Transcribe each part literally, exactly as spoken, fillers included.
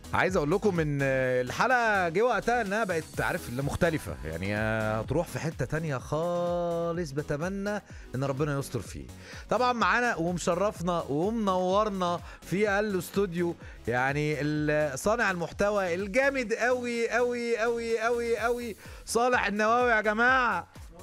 عايز اقول لكم ان الحلقه جه وقتها انها بقت عارف مختلفه، يعني هتروح في حته تانية خالص. بتمنى ان ربنا يستر فيه. طبعا معانا ومشرفنا ومنورنا في الاستوديو يعني صانع المحتوى الجامد قوي قوي قوي قوي قوي صالح النواوي يا جماعه.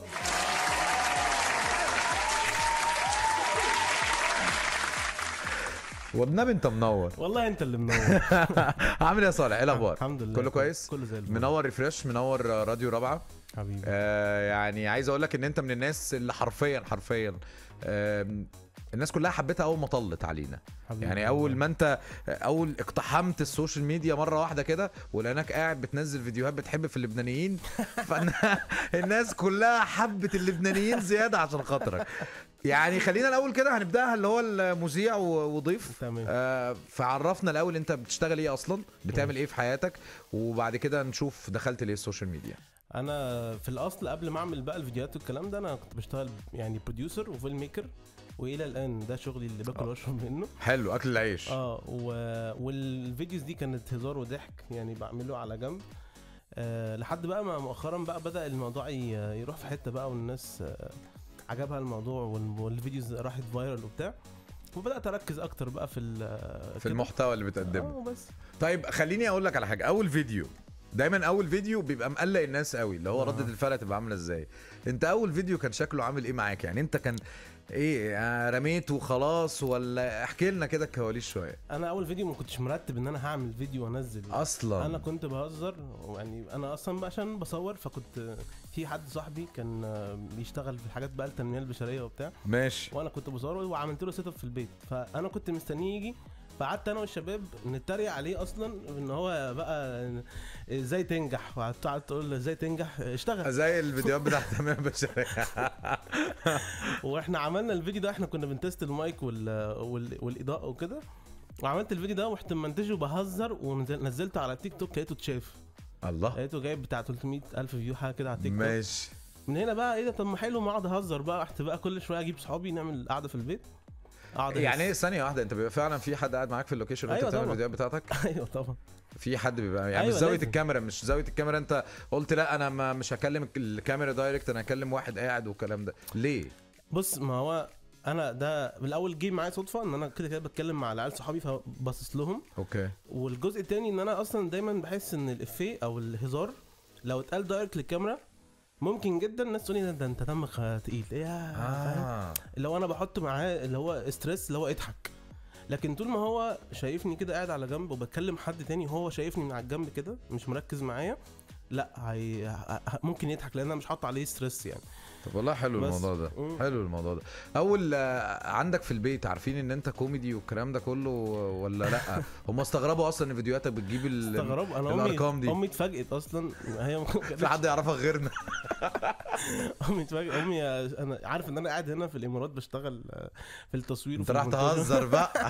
والنبي انت منور. والله انت اللي منور. عامل ايه يا صالح؟ ايه الاخبار؟ الحمد لله كله كويس، كله زي الفل. منور ريفريش، منور راديو رابعه حبيبي. آه يعني عايز اقول لك ان انت من الناس اللي حرفيا حرفيا آه الناس كلها حبيتها اول ما طلت علينا. يعني اول ما انت اول اقتحمت السوشيال ميديا مره واحده كده ولانك قاعد بتنزل فيديوهات بتحب في اللبنانيين، فالناس كلها حبت اللبنانيين زياده عشان خاطرك. يعني خلينا الاول كده هنبداها اللي هو المذيع وضيف. آه فعرفنا الاول انت بتشتغل ايه اصلا، بتعمل ايه في حياتك، وبعد كده نشوف دخلت ليه السوشيال ميديا. انا في الاصل قبل ما اعمل بقى الفيديوهات والكلام ده انا كنت بشتغل يعني بروديوسر وفيلم ميكر، والى الان ده شغلي اللي باكل واشرب منه. حلو، اكل العيش. اه و... والفيديوز دي كانت هزار وضحك يعني بعمله على جنب. آه لحد بقى ما مؤخرا بقى بدا الموضوع يروح في حته بقى والناس آه عجبها الموضوع والفيديوز راحت فايرال وبتاع، وبدات اركز اكتر بقى في في المحتوى اللي بتقدمه. اه بس. طيب خليني اقول لك على حاجه. اول فيديو دايما اول فيديو بيبقى مقلق الناس قوي، اللي هو آه. ردة الفعل تبقى عامله ازاي. انت اول فيديو كان شكله عامل ايه معاك؟ يعني انت كان ايه، رميته وخلاص ولا احكي لنا كده الكواليس شويه؟ انا اول فيديو ما كنتش مرتب ان انا هعمل فيديو وانزل اصلا. انا كنت بهزر يعني، انا اصلا عشان بصور، فكنت في حد صاحبي كان بيشتغل في حاجات بقى التنميه البشريه وبتاع، ماشي، وانا كنت بصور وعملت له سيت اب في البيت، فانا كنت مستنيه يجي، فقعدت انا والشباب نتريق عليه اصلا ان هو بقى ازاي تنجح، وقعدت تقول له ازاي تنجح، اشتغل زي الفيديوهات بتاعت التنميه البشريه. واحنا عملنا الفيديو ده، احنا كنا بنتست المايك وال... وال... والاضاءه وكده، وعملت الفيديو ده ورحت منتجه بهزر ونزلته على تيك توك، لقيته اتشاف. الله، لقيته جايب بتاع ثلاثمية ألف فيو حاجه كده على تيك توك. ماشي. من هنا بقى ايه ده، طب ما حلو، ما اقعد اهزر بقى. رحت بقى كل شويه اجيب صحابي نعمل قعده في البيت. يعني ايه ثانيه واحده، انت بيبقى فعلا في حد قاعد معاك في اللوكيشن وانت أيوة بتعمل الفيديوهات بتاعتك؟ ايوه طبعا. في حد بيبقى يعني أيوة مش زاويه لازم. الكاميرا، مش زاويه الكاميرا انت قلت لا انا ما مش هكلم الكاميرا دايركت، انا هكلم واحد قاعد والكلام ده ليه؟ بص، ما هو انا ده بالاول جه معايا صدفه ان انا كده كده بتكلم مع العيال صحابي فباصص لهم. اوكي. والجزء الثاني ان انا اصلا دايما بحس ان الافيه او الهزار لو اتقال دايركت للكاميرا ممكن جدا الناس تقول لي ده انت دمك تقيل ايه. آه. اللي هو انا بحط معاه اللي هو ستريس، اللي هو اضحك، لكن طول ما هو شايفني كده قاعد على جنب وبتكلم حد تاني وهو شايفني من على الجنب كده مش مركز معايا، لا هي ممكن يضحك لان انا مش حاطط عليه ستريس يعني. طب والله حلو الموضوع ده. مم. حلو الموضوع ده. اول عندك في البيت عارفين ان انت كوميدي والكلام ده كله ولا لا؟ هم استغربوا اصلا ان فيديوهاتك بتجيب استغربوا. انا الارقام دي. امي اتفاجئت اصلا، هي في حد يعرفها غيرنا؟ امي اتفاجئت. امي انا عارف ان انا قاعد هنا في الامارات بشتغل في التصوير، انت راح تهزر بقى.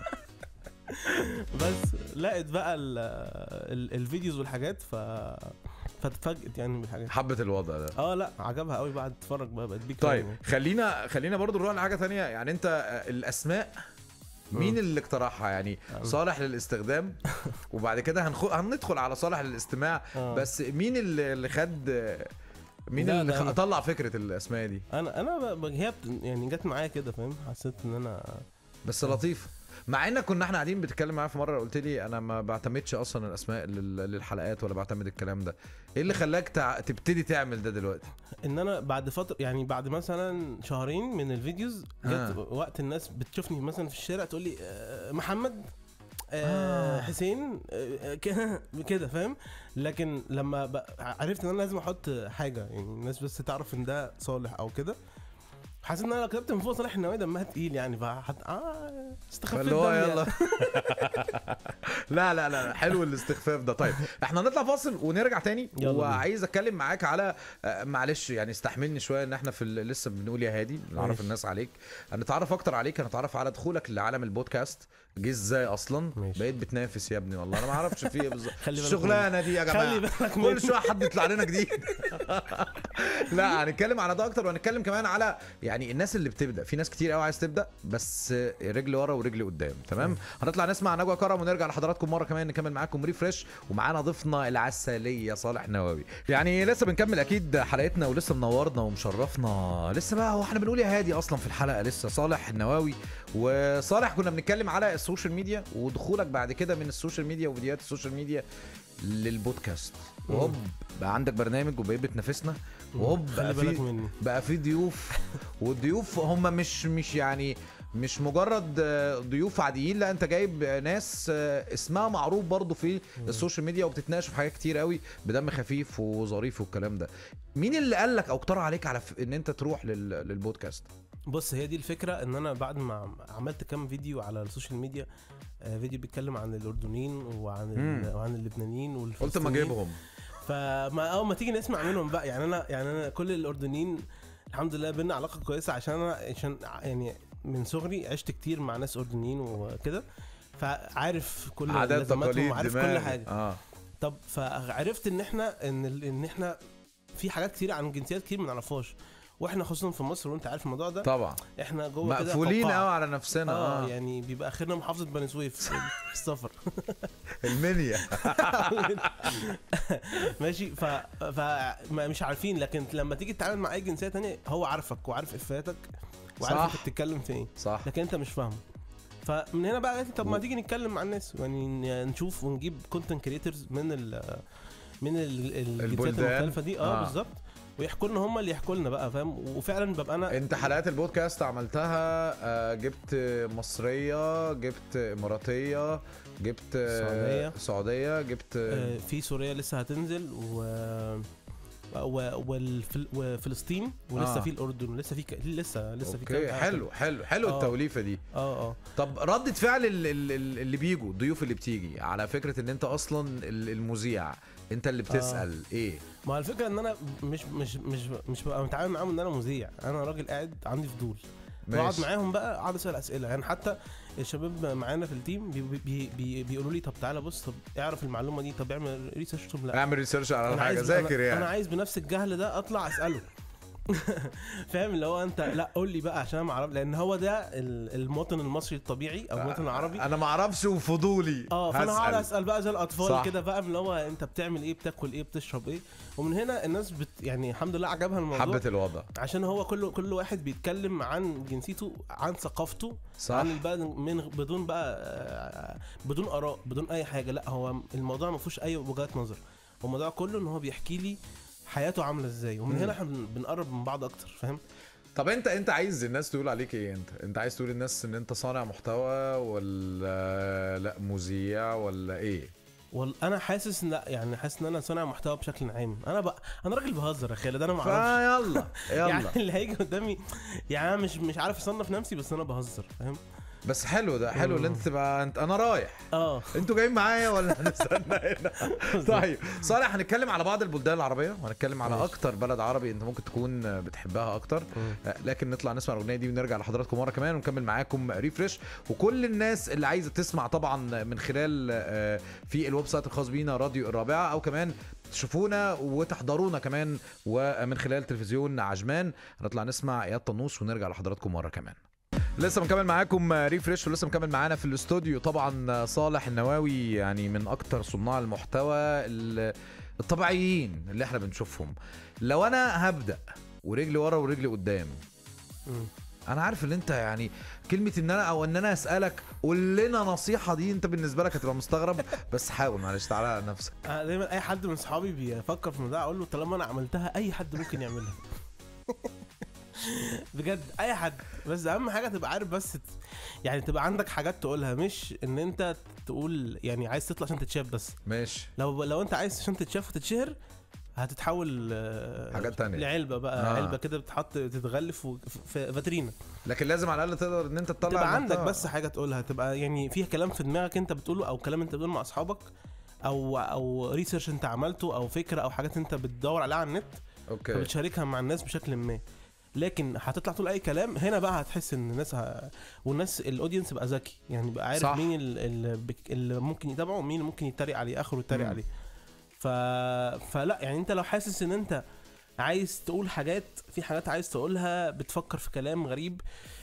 بس لقيت بقى ال ال الفيديوز والحاجات ف فتتفاجئت يعني بالحاجات. حبت الوضع ده. اه لا عجبها قوي بعد تتفرج بقى بقت بيك. طيب يعني. خلينا خلينا برضو نروح لحاجه ثانيه. يعني انت الاسماء مين م. اللي اقترحها؟ يعني أه. صالح للاستخدام وبعد كده هنخ... هندخل على صالح للاستماع. أه. بس مين اللي خد مين اللي خ... طلع فكره الاسماء دي؟ انا انا ب... هي يعني جت معايا كده فاهم، حسيت ان انا بس أه. لطيف. مع انك كنا احنا قاعدين بتتكلم معايا في مره قلت لي انا ما بعتمدش اصلا الاسماء للحلقات ولا بعتمد الكلام ده. ايه اللي خلاك تع... تبتدي تعمل ده دلوقتي؟ ان انا بعد فتره يعني بعد مثلا شهرين من الفيديوز جت آه. وقت الناس بتشوفني مثلا في الشارع تقول لي أه محمد أه آه. حسين أه كده كده فاهم. لكن لما عرفت ان انا لازم احط حاجه يعني الناس بس تعرف ان ده صالح او كده، حاسس ان انا كتبت من فوق صالح النواوي دمها تقيل يعني، فحت اه استخفيت دم يلا. لا لا لا حلو الاستخفاف ده. طيب احنا هنطلع فاصل ونرجع تاني، وعايز اتكلم معاك على معلش يعني استحملني شويه ان احنا في لسه بنقول يا هادي نعرف الناس عليك، نتعرف اكتر عليك، نتعرف على دخولك لعالم البودكاست جه ازاي اصلا؟ ماشي. بقيت بتنافس يا ابني والله انا ما اعرفش في ايه بالظبط خلي بالك الشغلانه دي يا خلي جماعه بالك كل مني. شويه حد يطلع لنا جديد. لا هنتكلم على ده اكتر وهنتكلم كمان على يعني الناس اللي بتبدا. في ناس كتير قوي عايز تبدا بس رجل ورا ورجل قدام. تمام هنطلع نسمع نجوى كرم ونرجع لحضراتكم مره كمان نكمل معاكم ريفريش ومعانا ضيفنا العسليه صالح نواوي. يعني لسه بنكمل اكيد حلقتنا ولسه منورنا ومشرفنا لسه بقى. هو احنا بنقول يا هادي اصلا في الحلقه لسه صالح النواوي. وصالح كنا بنتكلم على السوشيال ميديا ودخولك بعد كده من السوشيال ميديا وفيديوهات السوشيال ميديا للبودكاست وهوب بقى عندك برنامج وبقيت بتنافسنا وهوب بقى في بقى في ضيوف. والضيوف هم مش مش يعني مش مجرد ضيوف عاديين لا انت جايب ناس اسمها معروف برضو في السوشيال ميديا وبتتناقش في حاجات كتير قوي بدم خفيف وظريف والكلام ده. مين اللي قال لك او اقترح عليك على ان انت تروح للبودكاست؟ بص هي دي الفكره ان انا بعد ما عملت كام فيديو على السوشيال ميديا فيديو بيتكلم عن الاردنيين وعن وعن اللبنانيين والفلسطينيين قلت ما اجيبهم فما اول ما تيجي نسمع منهم بقى. يعني انا يعني انا كل الاردنيين الحمد لله بينا علاقه كويسه عشان انا عشان يعني من صغري عشت كتير مع ناس اردنيين وكده فعارف كل لازماتهم وعارف كل حاجه. آه. طب فعرفت ان احنا ان ان احنا في حاجات كتير عن جنسيات كتير ما نعرفهاش واحنا خصوصا في مصر وانت عارف الموضوع ده طبعا احنا جوه كده مقفولين قوي على نفسنا. اه, آه. يعني بيبقى اخرنا محافظه بني سويف في السفر المنيا. ماشي ف فمش عارفين لكن لما تيجي تتعامل مع اي جنسيه تانية هو عارفك وعارف افاتك وعارف انت بتتكلم في ايه صح لكن انت مش فاهمه. فمن هنا بقى قلت طب ما تيجي نتكلم مع الناس يعني نشوف ونجيب كونتنت كريتورز من ال من الجنسيات المختلفه دي اه, آه. بالظبط ويحكوا لنا هم اللي يحكوا لنا بقى فاهم. وفعلا ببقى انا انت حلقات البودكاست عملتها آه جبت مصريه جبت اماراتيه جبت سعوديه سعوديه جبت آه في سوريا لسه هتنزل و وفلسطين ولسه آه. في الاردن ولسه في ك... لسه لسه في كام حلو حلو حلو آه. التوليفه دي اه اه طب ردة فعل اللي بيجوا الضيوف اللي بتيجي على فكره ان انت اصلا المذيع انت اللي بتسال آه. ايه؟ ما الفكره ان انا مش مش مش مش ببقى متعامل معاهم ان انا مذيع. انا راجل قاعد عندي فضول بقعد معاهم بقى اقعد اسال اسئله. يعني حتى الشباب معانا في التيم بي بي بي بيقولوا لي طب تعالى بص طب اعرف المعلومه دي طب اعمل ريسيرش. طب لا اعمل ريسيرش على حاجه ذاكر يعني انا عايز بنفس الجهل ده اطلع اساله. فاهم اللي هو انت لا قول لي بقى عشان ما اعرف لان هو ده المواطن المصري الطبيعي او المواطن العربي انا ما اعرفش وفضولي اه فانا هقعد اسال بقى زي الاطفال كده بقى اللي هو انت بتعمل ايه بتاكل ايه بتشرب ايه. ومن هنا الناس بت يعني الحمد لله عجبها الموضوع حبت الوضع عشان هو كل كل واحد بيتكلم عن جنسيته عن ثقافته صح. عن البلد من بدون بقى بدون اراء بدون اي حاجه. لا هو الموضوع ما فيهوش اي وجهات نظر. الموضوع كله ان هو بيحكي لي حياته عامله ازاي ومن هنا احنا بنقرب من بعض اكتر فاهم. طب انت انت عايز الناس تقول عليك ايه؟ انت انت عايز تقول للناس ان انت صانع محتوى ولا لا مذيع ولا ايه؟ وال انا حاسس ان يعني حاسس ان انا صانع محتوى بشكل عام. انا بقى انا راجل بهزر يا خالد انا ما اعرفش. يلا يلا يعني اللي هيجي قدامي يعني انا مش مش عارف اصنف نفسي بس انا بهزر فاهم. بس حلو ده حلو اللي انت تبقى انت انا رايح اه انتوا جايين معايا ولا هنستنى هنا؟ طيب صالح هنتكلم على بعض البلدان العربيه وهنتكلم على اكتر بلد عربي انت ممكن تكون بتحبها اكتر. لكن نطلع نسمع الاغنيه دي ونرجع لحضراتكم مره كمان ونكمل معاكم ريفريش. وكل الناس اللي عايزه تسمع طبعا من خلال في الويب سايت الخاص بينا راديو الرابعه او كمان تشوفونا وتحضرونا كمان ومن خلال تلفزيون عجمان. هنطلع نسمع اياد طنوس ونرجع لحضراتكم مره كمان. لسه مكمل معاكم ريفريش ولسه مكمل معانا في الاستوديو طبعا صالح النواوي يعني من اكتر صناع المحتوى الطبيعيين اللي احنا بنشوفهم. لو انا هبدأ ورجلي ورا ورجلي قدام انا عارف ان انت يعني كلمة ان انا او ان انا اسألك قول لنا نصيحة دي انت بالنسبة لك هتبقى مستغرب بس حاول معلش تعالى على نفسك. انا دايما اي حد من صحابي بيفكر في الموضوع اقول له طالما انا عملتها اي حد ممكن يعملها. بجد اي حد بس اهم حاجه تبقى عارف بس يعني تبقى عندك حاجات تقولها مش ان انت تقول يعني عايز تطلع عشان تتشاف بس ماشي. لو لو انت عايز عشان تتشاف وتتشهر هتتحول حاجات تانية لعلبه بقى آه. علبه كده بتحط تتغلف في فاترينا. لكن لازم على الاقل تقدر ان انت تطلع تبقى عندك بس حاجه تقولها تبقى يعني فيها كلام في دماغك انت بتقوله او كلام انت بتقوله مع اصحابك او او ريسيرش انت عملته او فكره او حاجات انت بتدور عليها على النت اوكي فبتشاركها مع الناس بشكل ما. لكن هتطلع تقول اي كلام هنا بقى هتحس ان الناس ه... والناس الاودينس بقى ذكي يعني بقى عارف صح. مين اللي, اللي ممكن يتابعه ومين اللي ممكن يتريق عليه اخره يتريق عليه. ف... فلا يعني انت لو حاسس ان انت عايز تقول حاجات في حاجات عايز تقولها بتفكر في كلام غريب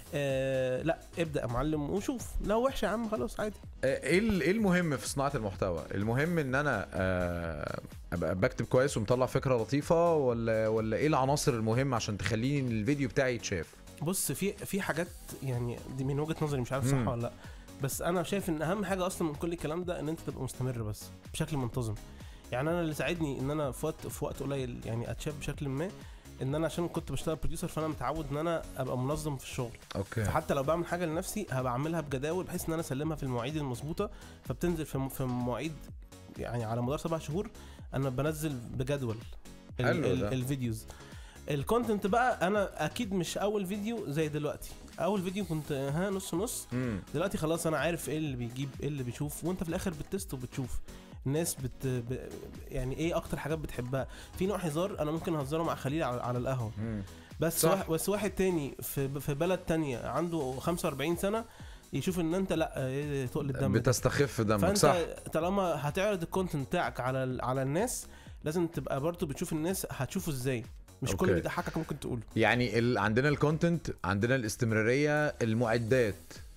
آه لا ابدأ يا معلم وشوف لو وحش يا عم خلاص عادي. ايه ايه المهم في صناعة المحتوى؟ المهم ان انا آه ابقى بكتب كويس ومطلع فكرة لطيفة ولا ولا ايه العناصر المهمة عشان تخليني الفيديو بتاعي يتشاف؟ بص في في حاجات يعني دي من وجهة نظري مش عارف صح ولا لا بس انا شايف ان اهم حاجة اصلا من كل الكلام ده ان انت تبقى مستمر بس بشكل منتظم. يعني انا اللي ساعدني ان انا في وقت في وقت قليل يعني اتشاف بشكل ما ان انا عشان كنت بشتغل بروديوسر فانا متعود ان انا ابقى منظم في الشغل. اوكي. فحتى لو بعمل حاجه لنفسي هبقى اعملها بجداول بحيث ان انا اسلمها في المواعيد المظبوطه فبتنزل في في مواعيد يعني على مدار سبع شهور انا بنزل بجدول ال ال الفيديوز. الكونتنت بقى انا اكيد مش اول فيديو زي دلوقتي. اول فيديو كنت ها نص نص مم. دلوقتي خلاص انا عارف ايه اللي بيجيب ايه اللي بيشوف وانت في الاخر بتست وبتشوف الناس بت ب... يعني ايه اكتر حاجات بتحبها. في نوع هزار انا ممكن اهزره مع خليل على, على القهوه مم. بس واحد بس واحد تاني في في بلد تانية عنده خمسة وأربعين سنه يشوف ان انت لا ايه تقل الدم بتستخف دمك صح. طالما هتعرض الكونتنت بتاعك على على الناس لازم تبقى برضو بتشوف الناس هتشوفه ازاي مش أوكي. كل اللي بيضحكك ممكن تقوله. يعني ال... عندنا الكونتنت عندنا الاستمراريه المعدات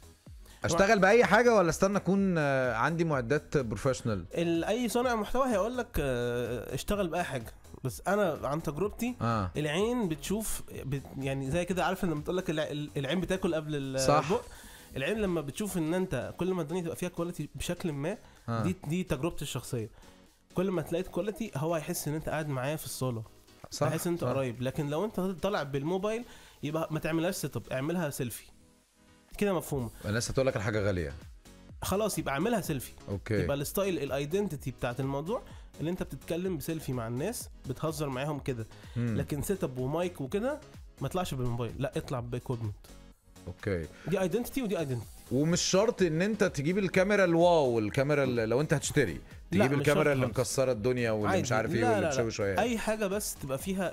اشتغل باي حاجه ولا استنى اكون عندي معدات بروفيشنال؟ اي صانع محتوى هيقول لك اشتغل باي حاجه بس انا عن تجربتي آه. العين بتشوف بت يعني زي كده عارف لما بتقول لك العين بتاكل قبل البق. العين لما بتشوف ان انت كل ما الدنيا تبقى فيها كواليتي بشكل ما آه. دي دي تجربتي الشخصيه. كل ما تلاقي كواليتي هو هيحس ان انت قاعد معايا في الصاله صح هيحس ان انت قريب. لكن لو انت طالع بالموبايل يبقى ما تعملهاش سيت اب اعملها سيلفي كده مفهومه. الناس هتقول لك الحاجه غاليه خلاص يبقى اعملها سيلفي. اوكي. يبقى الستايل الايدنتيتي بتاعت الموضوع اللي انت بتتكلم بسيلفي مع الناس بتهزر معاهم كده لكن سيت اب ومايك وكده ما تطلعش بالموبايل لا اطلع بايكويبمنت. اوكي. دي ايدنتيتي ودي ايدنتيتي. ومش شرط ان انت تجيب الكاميرا الواو الكاميرا اللي لو انت هتشتري تجيب الكاميرا اللي مكسره الدنيا واللي مش عارف ايه واللي بتشوي شويه. اي حاجه بس تبقى فيها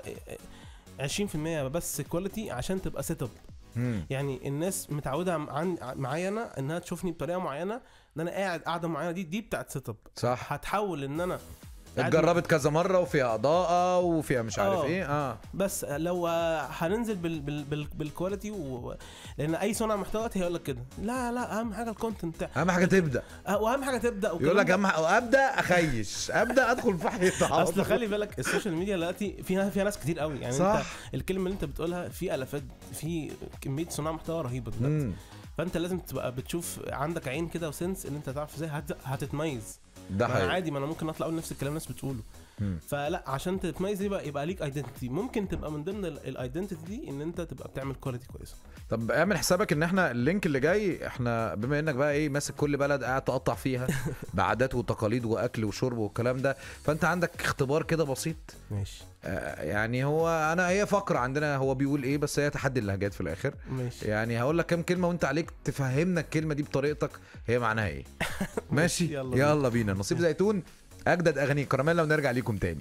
عشرين في المية بس كواليتي عشان تبقى سيت اب. يعني الناس متعوده عن معايا انا انها تشوفني بطريقه معينه ان انا قاعد قاعده معينه دي دي بتاعت سيت اب صح. هتحول ان انا اتجربت كذا مره وفيها اضاءه وفيها مش عارف أوه. ايه اه بس لو هننزل بال بال بال بالكواليتي و... لان اي صانع محتوى هيقول لك كده لا لا اهم حاجه الكونتنت بتاعك اهم حاجه تبدا واهم حاجه تبدا يقول لك اهم ابدا اخيش ابدا ادخل في حيط. اصل خلي بالك السوشيال ميديا دلوقتي فيها فيها ناس كتير قوي يعني صح. انت الكلمه اللي انت بتقولها في الافات في كميه صناع محتوى رهيبه دلوقتي فانت لازم تبقى بتشوف عندك عين كده وسنس ان انت تعرف ازاي هت... هتتميز. ده حقيقي. عادي ما انا ممكن اطلع اقول نفس الكلام الناس بتقوله مم. فلا عشان تتميز يبقى يبقى ليك ايدنتيتي. ممكن تبقى من ضمن الايدنتيتي دي ان انت تبقى بتعمل كواليتي كويسه. طب اعمل حسابك ان احنا اللينك اللي جاي احنا بما انك بقى ايه ماسك كل بلد قاعد تقطع فيها بعادات وتقاليد واكل وشرب والكلام ده فانت عندك اختبار كده بسيط ماشي. آه يعني هو انا هي فقره عندنا هو بيقول ايه بس هي تحدي اللهجات في الاخر ماشي. يعني هقول لك كام كلمه وانت عليك تفهمنا الكلمه دي بطريقتك هي معناها ايه. ماشي يلا, يلا بينا. نصيب زيتون اجدد اغاني كراميلا ونرجع ليكم تاني.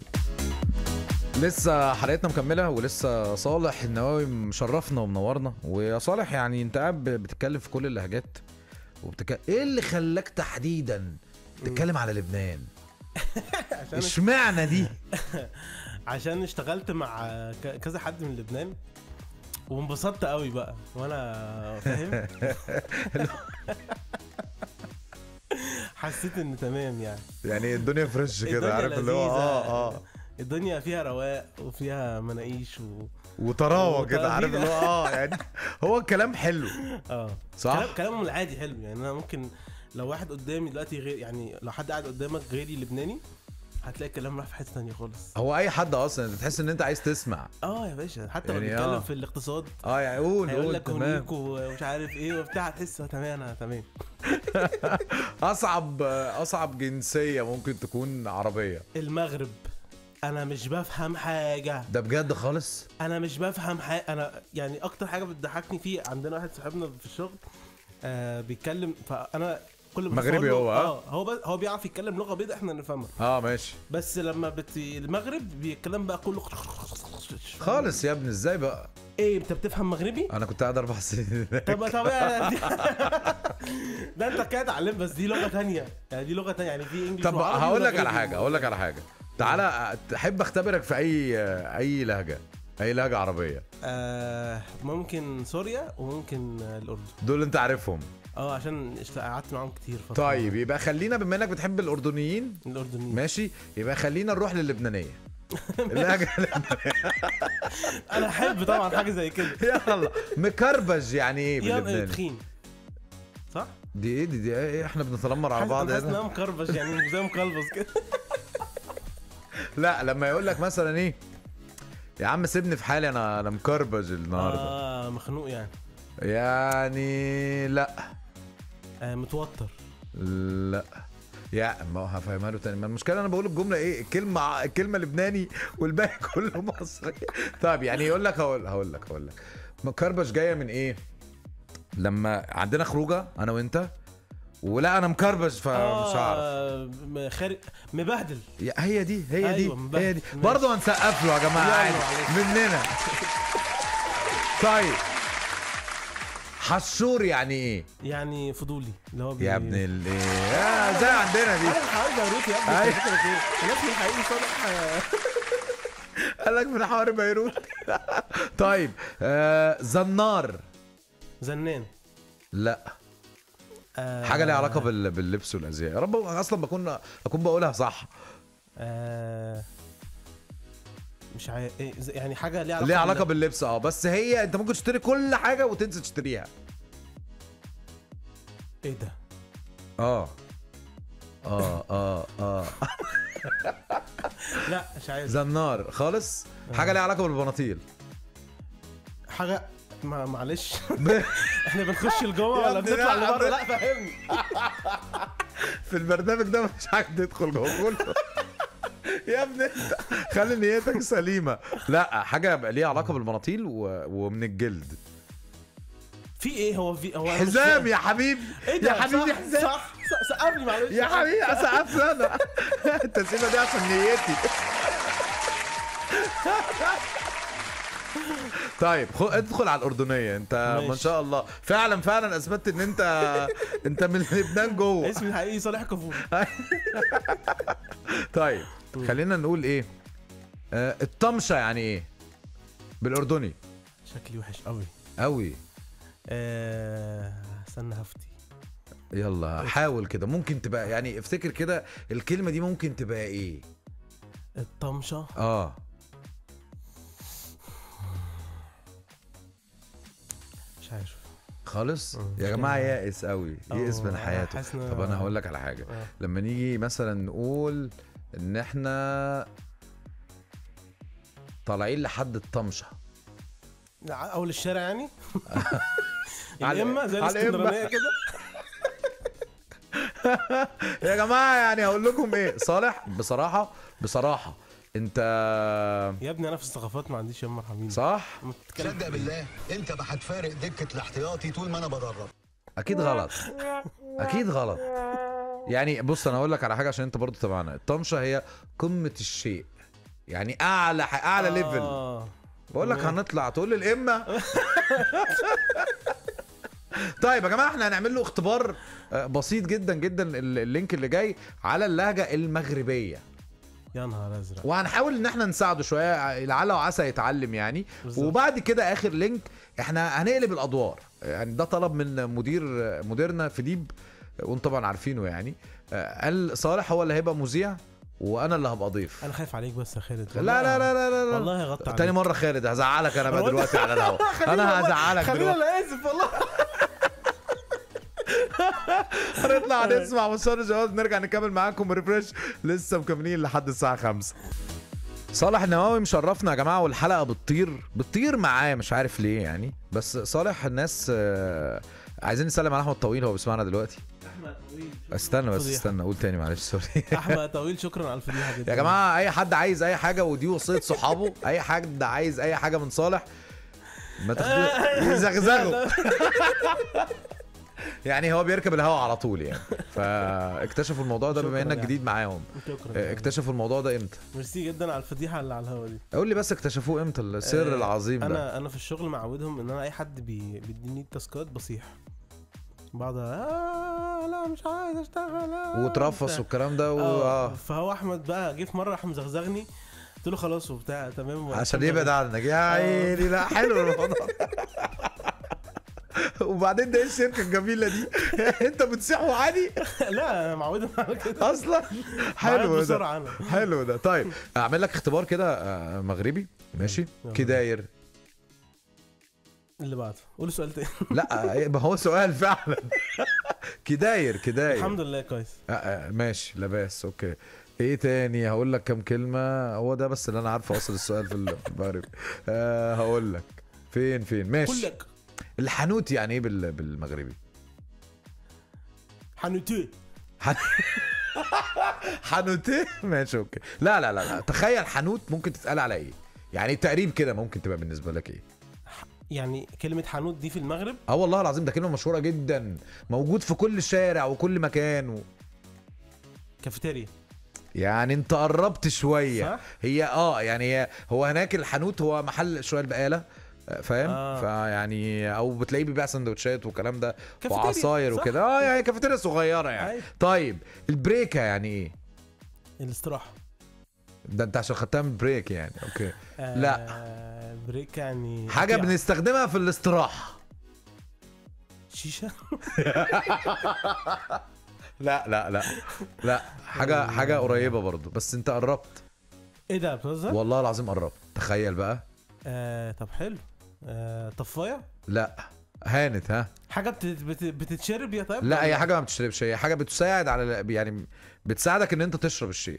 لسه حلقتنا مكمله ولسه صالح النواوي مشرفنا ومنورنا. ويا صالح يعني انت قاعد بتتكلم في كل اللهجات وبتك... ايه اللي خلاك تحديدا تتكلم على لبنان؟ اشمعنى دي؟ عشان اشتغلت مع كذا حد من لبنان وانبسطت قوي بقى وانا فاهم. حسيت ان تمام يعني يعني الدنيا فريش كده عارف اللي هو اه اه الدنيا فيها رواق وفيها مناقيش و... وطراوه كده عارف اللي هو اه يعني هو الكلام حلو اه صح. كلام كلامهم العادي حلو يعني انا ممكن لو واحد قدامي دلوقتي غير يعني لو حد قاعد قدامك غيري لبناني هتلاقي الكلام راح في حته ثانيه خالص. هو اي حد اصلا انت تحس ان انت عايز تسمع اه يا باشا حتى يعني لو بيتكلم آه. في الاقتصاد اه يعني قول قول تمام ومش عارف ايه وبتاع تحس تمام انا تمام. اصعب اصعب جنسيه ممكن تكون عربيه المغرب. انا مش بفهم حاجه ده بجد خالص. انا مش بفهم حاجه. انا يعني اكتر حاجه بتضحكني فيه عندنا واحد صاحبنا في الشغل آه بيتكلم فانا كل ما مغربي هو اه هو بس هو بيعرف يتكلم لغه بيضاء احنا نفهمها. اه ماشي. بس لما بت المغرب بيتكلم بقى كله خالص يا ابني ازاي بقى؟ ايه انت بتفهم مغربي؟ انا كنت قاعد اربع سنين. طب طب ده انت كده اتعلم، بس دي لغه ثانيه يعني، دي لغه ثانيه يعني، في انجلش. طب هقول لك على حاجه هقول لك على حاجه تعالى تحب اختبرك في اي اي لهجه اي لهجه عربيه. آه ممكن سوريا وممكن الاردن. دول انت عارفهم؟ اه عشان قعدت معاهم كتير فترة. طيب يبقى خلينا بما انك بتحب الاردنيين الاردنيين ماشي، يبقى خلينا نروح لللبنانيه. اللهجه اللبنانيه انا احب طبعا حاجه زي كده. يلا مكربج يعني ايه باللبناني؟ تخين صح؟ دي ايه دي, دي ايه احنا بنتنمر على بعض هنا؟ انا مكربج يعني زي مكلبز كده. لا لما يقول لك مثلا ايه يا عم سيبني في حالي انا انا مكربج النهارده. اه مخنوق يعني. يعني لا آه متوتر. لا يا ما هفهمها له تاني. ما المشكله انا بقول الجمله ايه، الكلمه الكلمه لبناني والباقي كله مصري. طيب يعني يقول لك هقول هقول لك هقول لك مكربش جايه من ايه؟ لما عندنا خروجه انا وانت ولا انا مكربش فمش هعرف. آه خارج مبهدل. هي دي هي دي أيوة هي دي برضه هنسقف له يا جماعه عادي مننا. طيب حشور يعني ايه؟ يعني فضولي اللي هو بي... يا ابن ال ايه زي عندنا دي. انا حواري بيروت يا ابني. الناس من الحقيقي صالح قال لك من حواري بيروت. طيب آه زنار. زنان. لا آه حاجه ليها علاقه بال... باللبس والازياء. يا رب اصلا بكون اكون بقولها صح. آه مش عارف ايه يعني، حاجه ليها علاقه ليها علاقه باللبس اه، بس هي انت ممكن تشتري كل حاجه وتنسى تشتريها. ايه ده؟ اه اه اه اه لا مش عايز. زنار خالص. حاجه ليها علاقه بالبناطيل. حاجه ما معلش احنا بنخش لجوه ولا بنطلع لبره؟ لا فهمني. في البرنامج ده مفيش حاجه تدخل جوه كله. يا ابني انت خلي نيتك سليمه. لا حاجه ليها علاقه بالبناطيل و... ومن الجلد. في ايه هو في هو حزام يا حبيبي. ايه ده يا حبيبي صح حزام. صح سقف لي معلش يا حبيبي سقفت انا. التسقيفه دي عشان نيتي. طيب خو... ادخل على الاردنيه انت ماشي. ما شاء الله فعلا فعلا اثبتت ان انت انت من لبنان جوه. اسمي الحقيقي صالح كفور. طيب خلينا نقول ايه آه الطمشه يعني ايه بالاردني؟ شكلي وحش قوي قوي. آه... استنى هفتي. يلا حاول كده، ممكن تبقى يعني افتكر كده الكلمه دي ممكن تبقى ايه؟ الطمشه اه مش عارف خالص يا جماعه. يائس قوي يائس من حياته. طب انا هقول لك على حاجه. أوه. لما نيجي مثلا نقول ان احنا طالعين لحد الطمشه اول الشارع يعني. الامه زي الاسكندرانيه كده. يا جماعه يعني هقول لكم ايه صالح بصراحه بصراحه انت يا ابني انا في الثقافات ما عنديش يما حميد صح. تصدق بالله انت ما هتفارق دكه الاحتياطي طول ما انا بدرب. اكيد غلط اكيد غلط. يعني بص انا هقول لك على حاجه عشان انت برضو تبعنا. الطمشه هي قمه الشيء يعني اعلى اعلى آه. ليفل. بقول لك هنطلع تقول لي الامه. طيب يا جماعه احنا هنعمل له اختبار بسيط جدا جدا اللينك اللي جاي على اللهجه المغربيه. يا نهار ازرق. وهنحاول ان احنا نساعده شويه لعل وعسى يتعلم يعني بالزبط. وبعد كده اخر لينك احنا هنقلب الادوار يعني. ده طلب من مدير مديرنا فيليب وانتم طبعا عارفينه يعني. قال صالح هو اللي هيبقى مذيع وانا اللي هبقى ضيف. انا خايف عليك بس يا خالد. لا لا لا لا لا والله غطى عليك. تاني مره خالد هزعلك انا بقى دلوقتي على الهوا. انا هزعلك دلوقتي. خلينا انا اسف والله. هنطلع نسمع مصطفى جواز نرجع نكمل معاكم ريفريش. لسه مكملين لحد الساعه خمسة. صالح النواوي مشرفنا يا جماعه والحلقه بتطير بتطير معاه مش عارف ليه يعني. بس صالح الناس عايزين نسلم على احمد طويل هو بيسمعنا دلوقتي. احمد طويل استنى بس استنى قول تاني معلش سوري. احمد طويل شكرا على الفضيحه جدا يا جماعه. اي حد عايز اي حاجه ودي وصيه صحابه. اي حد عايز اي حاجه من صالح ما تاخدوش يزغزغوا. يعني هو بيركب الهوا على طول يعني. فاكتشفوا الموضوع ده بما انك جديد معاهم. اكتشفوا الموضوع ده امتى؟ ميرسي جدا على الفضيحه اللي على الهوا دي. قول لي بس اكتشفوه امتى السر العظيم ده؟ انا انا في الشغل معودهم ان انا اي حد بي... بيديني التاسكات بصيح بعد آه لا مش عايز اشتغل آه وترفص والكلام ده و... آه. فهو احمد بقى جه في مره راح مزغزغني، قلت له خلاص وبتاع تمام عشان يبعد عنك يا عيني. لا حلو الموضوع. وبعدين ده ايه الشركه الجميله دي؟ انت بتسيحوا عادي؟ لا انا معودهم على كده اصلا. حلو ده أنا. حلو ده. طيب اعمل لك اختبار كده مغربي ماشي كداير اللي بعده. قول سؤال تاني. لا ما هو سؤال فعلا. كداير كداير. الحمد لله كويس. آه ماشي لاباس اوكي. ايه تاني؟ هقول لك كم كلمه، هو ده بس اللي انا عارفه اصل السؤال في المغرب. آه هقول لك فين فين ماشي. كلك. الحانوت يعني ايه بالمغربي؟ حانوتي. حانوتي ماشي اوكي. لا لا لا تخيل حانوت ممكن تتقال على ايه؟ يعني تقريب كده ممكن تبقى بالنسبه لك ايه؟ يعني كلمة حانوت دي في المغرب؟ اه والله العظيم ده كلمة مشهورة جدا، موجود في كل شارع وكل مكان و... كافيتيريا. يعني انت قربت شوية. صح؟ هي اه يعني هي هو هناك الحانوت هو محل شوية البقالة فاهم. آه. فيعني او بتلاقيه بيبيع سندوتشات والكلام ده وعصاير وكده. اه يعني كافيتيريا صغيرة يعني. أي. طيب البريكة يعني ايه؟ الاستراحة. ده انت عشان خدتها من بريك يعني اوكي. آه لا بريك يعني حاجة أطيع. بنستخدمها في الاستراحة. شيشة. لا لا لا لا حاجة حاجة قريبة برضو بس انت قربت. ايه ده بتهزر؟ والله العظيم قربت. تخيل بقى. آه طب حلو. آه طفاية؟ لا هانت ها. حاجة بت... بت... بتتشرب يا طيب؟ لا هي حاجة ما بتشربش، هي حاجة بتساعد على يعني بتساعدك ان انت تشرب الشيء.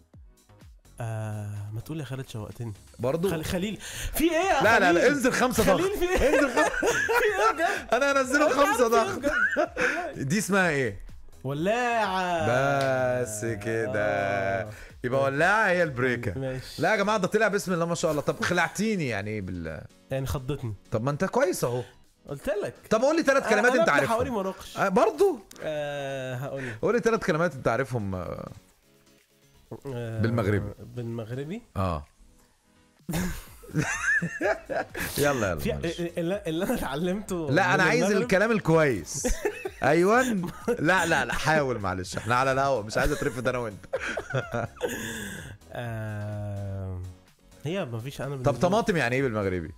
آه ما تقول يا خالد شوقتني برضو. خل... خليل في ايه يا لا لا لا انزل خمسة ضغط. خليل في ايه؟ انزل خمسة. في ايه بجد؟ انا انزله خمسة ضغط. دي اسمها ايه؟ ولاعة. بس كده. يبقى ولاعة هي البريكة. ماشي. لا يا جماعة ده طلع بسم الله ما شاء الله. طب خلعتيني يعني ايه بال يعني خضتني. طب ما انت كويس اهو. قلت لك. طب قول لي ثلاث كلمات انت عارفهم. حواري مناقش. أه برضو. أه هقول لك. قول لي ثلاث كلمات انت عارفهم. أه بالمغربي. بالمغربي اه. يلا يلا اللي, اللي انا اتعلمته. لا انا عايز المغرب. الكلام الكويس. ايوه. لا لا لا حاول معلش احنا على الهوا مش عايز اترفد انا وانت. آه هي ما فيش انا. طب طماطم يعني ايه بالمغربي؟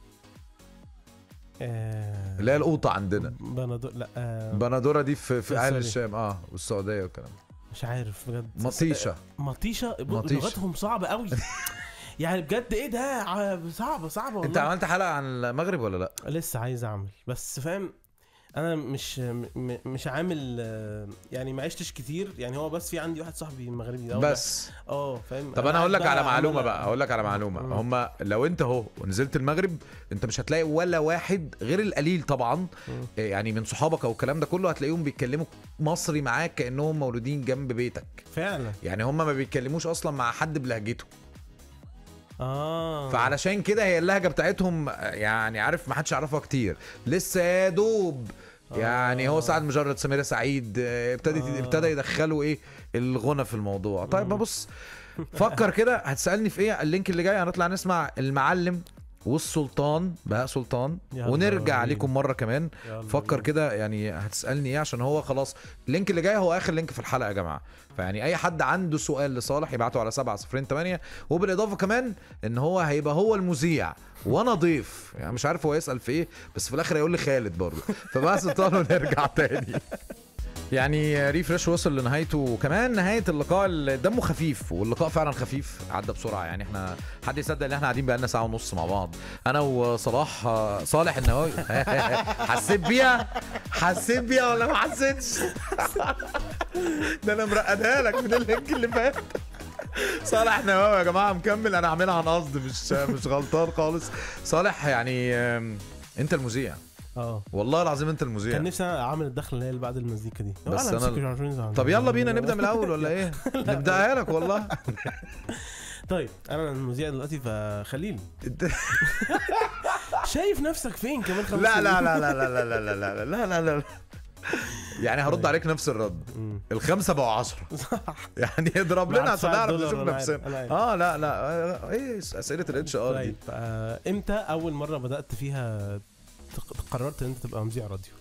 آه اللي هي القوطه عندنا. بندوره. لا آه بندوره دي في في اهل الشام اه والسعوديه والكلام ده. مش عارف بجد. مطيشه. مطيشه لغتهم صعبه قوي. يعني بجد ايه ده صعبه صعبه والله. انت عملت حلقه عن المغرب ولا لا؟ لسه عايز اعمل بس فاهم انا مش مش عامل يعني ما عشتش كتير يعني. هو بس في عندي واحد صاحبي مغربي ده بس اه فاهم. طب انا هقول لك على معلومه بقى هقول لك على معلومه. هم لو انت اهو ونزلت المغرب انت مش هتلاقي ولا واحد غير القليل طبعا م. يعني من صحابك او الكلام ده كله هتلاقيهم بيتكلموا مصري معاك كانهم مولودين جنب بيتك فعلا. يعني هم ما بيتكلموش اصلا مع حد بلهجته. اه فعلشان كده هي اللهجه بتاعتهم يعني عارف ما حدش يعرفها كتير لسه يا دوب. يعني هو سعد مجرد سميرة سعيد ابتدى آه. ابتدى يدخلوا ايه الغنى في الموضوع. طيب ما بص فكر كده هتسالني في ايه. اللينك اللي جاي هنطلع نسمع المعلم والسلطان بهاء سلطان ونرجع لكم مره كمان. فكر كده يعني هتسالني ايه عشان هو خلاص اللينك اللي جاي هو اخر لينك في الحلقه يا جماعه. فيعني اي حد عنده سؤال لصالح يبعته على سبعة صفرين تمانية. وبالاضافه كمان ان هو هيبقى هو المذيع وانا ضيف يعني مش عارف هو يسال في ايه بس في الاخر هيقول لي خالد برضه. فبقى سلطان ونرجع تاني. يعني ريفرش وصل لنهايته وكمان نهايه اللقاء اللي دمه خفيف واللقاء فعلا خفيف عدى بسرعه. يعني احنا حد يصدق ان احنا قاعدين بقالنا ساعه ونص مع بعض انا وصلاح صالح النواوي. حسيت بيها حسيت بيها ولا ما حسيتش؟ ده انا مرقدها لك من اللينك اللي فات. صالح نواوي يا جماعه مكمل. انا عاملها عن قصد مش مش غلطان خالص. صالح يعني انت المذيع. اه والله العظيم انت المذيع. كان نفسي اعمل الدخله اللي هي اللي بعد المزيكا دي بس انا طب يلا بينا نبدا من الاول ولا ايه؟ نبداها لك والله. طيب انا المذيع دلوقتي فخليل. شايف نفسك فين كمان خمس لا لا لا لا لا لا لا لا لا لا لا يعني هرد عليك نفس الرد. الخمسه بقوا عشرة. يعني اضرب لنا عشان نعرف نشوف نفسنا. اه لا لا ايه اسئله الاتش ار دي. امتى اول مره بدات فيها قررت ان انت تبقى مذيع راديو؟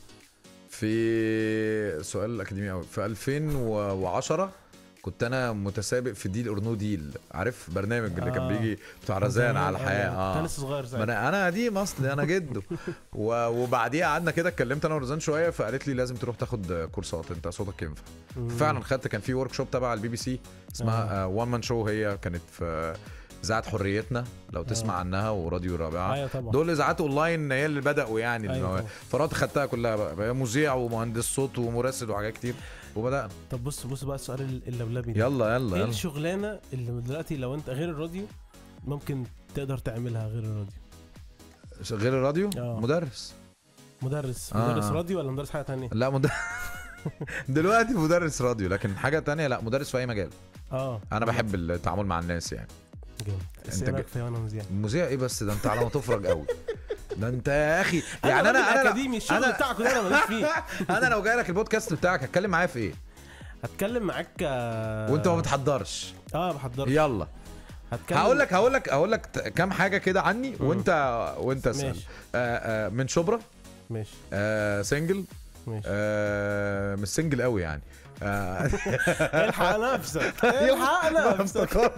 في سؤال اكاديمي قوي. في ألفين وعشرة كنت انا متسابق في ديل اور نو ديل، عارف برنامج اللي آه. كان بيجي بتاع رزان على الحياه. اه انا لسه صغير ساعتها. انا انا قديم اصلي، انا جده. وبعديها قعدنا كده اتكلمت انا ورزان شويه، فقالت لي لازم تروح تاخد كورسات، انت صوتك ينفع. فعلا خدت، كان في ورك شوب تبع البي بي سي اسمها وان مان شو، هي كانت في اذاعه حريتنا لو تسمع آه. عنها، وراديو رابعه. أيوة دول اذاعات اونلاين هي اللي بداوا يعني. أيوة فرات خدتها كلها بقى، مذيع ومهندس صوت ومراسل وحاجات كتير وبدأنا. طب بص بص بقى السؤال اللولبي ده. يلا يلا ايه يلا. الشغلانه اللي دلوقتي لو انت غير الراديو ممكن تقدر تعملها غير الراديو؟ غير الراديو؟ أوه. مدرس. مدرس آه. مدرس راديو ولا مدرس حاجه تانية؟ لا مد... دلوقتي مدرس راديو، لكن حاجه تانية لا، مدرس في اي مجال. اه انا بحب التعامل مع الناس يعني. انت جاي في وانا مذيع. مذيع ايه بس؟ ده انت على ما تفرج قوي. ده انت يا اخي يعني انا انا اكاديمي الشغل أنا... بتاعك ده انا ماليش فيه. انا لو جاي لك البودكاست بتاعك هتكلم معايا في ايه؟ هتكلم معاك وانت ما بتحضرش. اه بحضرش. يلا هتكلم. هقول لك هقول لك هقول لك كام حاجه كده عني وانت وانت اسال. آه آه من شبرا. ماشي. آه سنجل. ماشي. آه مش سنجل قوي يعني. آه الحق نفسك الحق نفسك.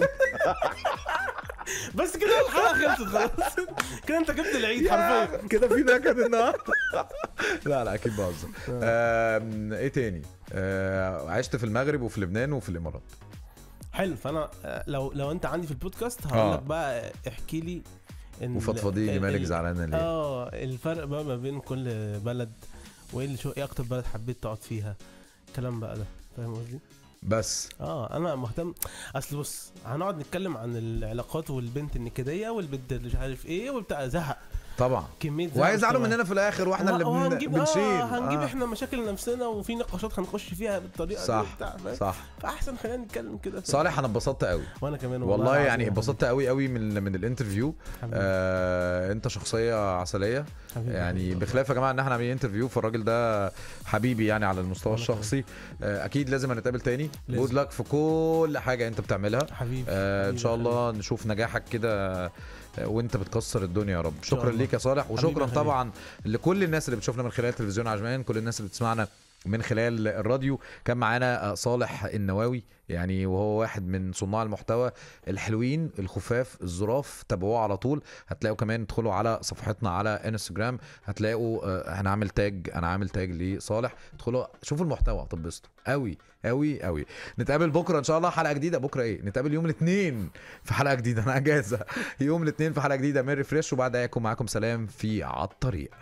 بس كده الحلقه خلصت خلاص. كده انت جبت العيد حرفيا. كده في نكد النهارده. لا لا اكيد بهزر. ايه تاني؟ آه عشت في المغرب وفي لبنان وفي الامارات. حلو. فانا لو لو انت عندي في البودكاست هقول لك بقى احكي لي ان وفضفضي مالك زعلانه ليه. اه الفرق بقى ما بين كل بلد، وايه اللي شو ايه اكتر بلد حبيت تقعد فيها، الكلام بقى ده فاهم قصدي؟ بس اه انا مهتم. اصل بص هنقعد نتكلم عن العلاقات والبنت النكديه والبنت اللي مش عارف ايه وبتاع، زهق طبعا كميه زهق، وهيزعلوا مننا في الاخر واحنا اللي بن... بنشيل. آه هنجيب آه. احنا مشاكل نفسنا وفي نقاشات هنخش فيها بالطريقه صح دي بتاع صح. فاحسن خلينا نتكلم كده. صالح انا اتبسطت قوي وانا كمان والله, والله يعني اتبسطت قوي قوي من من الانترفيو. آه انت شخصيه عسليه يعني، بخلاف يا جماعه ان احنا عاملين انترفيو، فالراجل ده حبيبي يعني على المستوى الشخصي. آه اكيد لازم نتقابل تاني. جود لك في كل حاجه انت بتعملها حبيبي. آه ان شاء الله حبيبي. نشوف نجاحك كده وانت بتكسر الدنيا يا رب. شكرا ليك يا صالح، وشكرا حبيبي طبعا حبيبي. لكل الناس اللي بتشوفنا من خلال التلفزيون عجمان، كل الناس اللي بتسمعنا من خلال الراديو. كان معانا صالح النواوي يعني، وهو واحد من صناع المحتوى الحلوين الخفاف الظراف. تابعوه على طول. هتلاقوا كمان ادخلوا على صفحتنا على انستجرام، هتلاقوا انا عامل تاج انا عامل تاج لصالح. ادخلوا شوفوا المحتوى تنبسطوا قوي قوي قوي. نتقابل بكره ان شاء الله حلقه جديده. بكره ايه؟ نتقابل يوم الاثنين في حلقه جديده. انا اجازه يوم الاثنين في حلقه جديده من ريفريش، وبعد اياكم معاكم سلام في على الطريق.